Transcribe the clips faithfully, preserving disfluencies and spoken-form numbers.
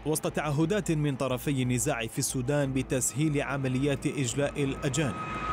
وسط تعهدات من طرفي النزاع في السودان بتسهيل عمليات إجلاء الأجانب.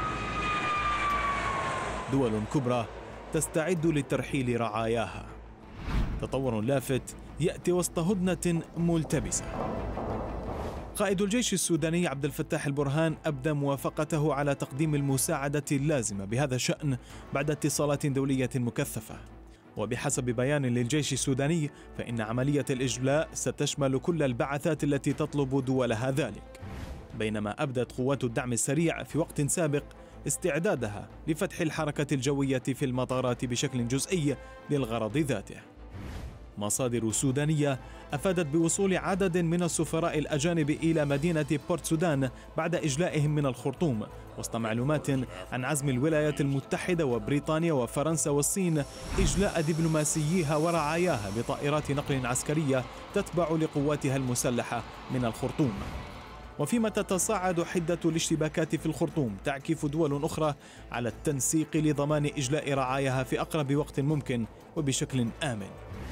دول كبرى تستعد لترحيل رعاياها. تطور لافت يأتي وسط هدنة ملتبسة. قائد الجيش السوداني عبد الفتاح البرهان أبدى موافقته على تقديم المساعدة اللازمة بهذا الشأن بعد اتصالات دولية مكثفة. وبحسب بيان للجيش السوداني فإن عملية الإجلاء ستشمل كل البعثات التي تطلب دولها ذلك، بينما أبدت قوات الدعم السريع في وقت سابق استعدادها لفتح الحركة الجوية في المطارات بشكل جزئي للغرض ذاته. مصادر سودانية أفادت بوصول عدد من السفراء الأجانب إلى مدينة بورت سودان بعد إجلائهم من الخرطوم، وسط معلومات عن عزم الولايات المتحدة وبريطانيا وفرنسا والصين إجلاء دبلوماسييها ورعاياها بطائرات نقل عسكرية تتبع لقواتها المسلحة من الخرطوم. وفيما تتصاعد حدة الاشتباكات في الخرطوم، تعكف دول أخرى على التنسيق لضمان إجلاء رعاياها في أقرب وقت ممكن وبشكل آمن.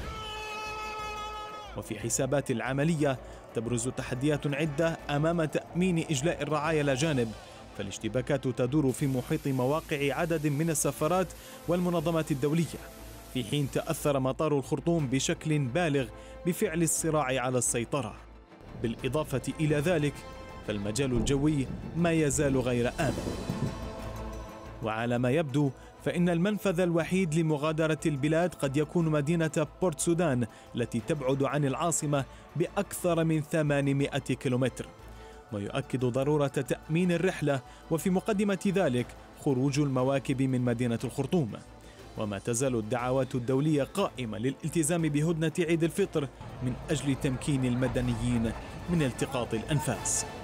وفي حسابات العملية تبرز تحديات عدة أمام تأمين إجلاء الرعايا الأجانب، فالاشتباكات تدور في محيط مواقع عدد من السفارات والمنظمات الدولية، في حين تأثر مطار الخرطوم بشكل بالغ بفعل الصراع على السيطرة. بالإضافة إلى ذلك فالمجال الجوي ما يزال غير آمن. وعلى ما يبدو فإن المنفذ الوحيد لمغادرة البلاد قد يكون مدينة بورت سودان التي تبعد عن العاصمة بأكثر من ثمانمائة كيلومتر، ويؤكد ضرورة تأمين الرحلة، وفي مقدمة ذلك خروج المواكب من مدينة الخرطوم. وما تزال الدعوات الدولية قائمة للالتزام بهدنة عيد الفطر من أجل تمكين المدنيين من التقاط الأنفاس.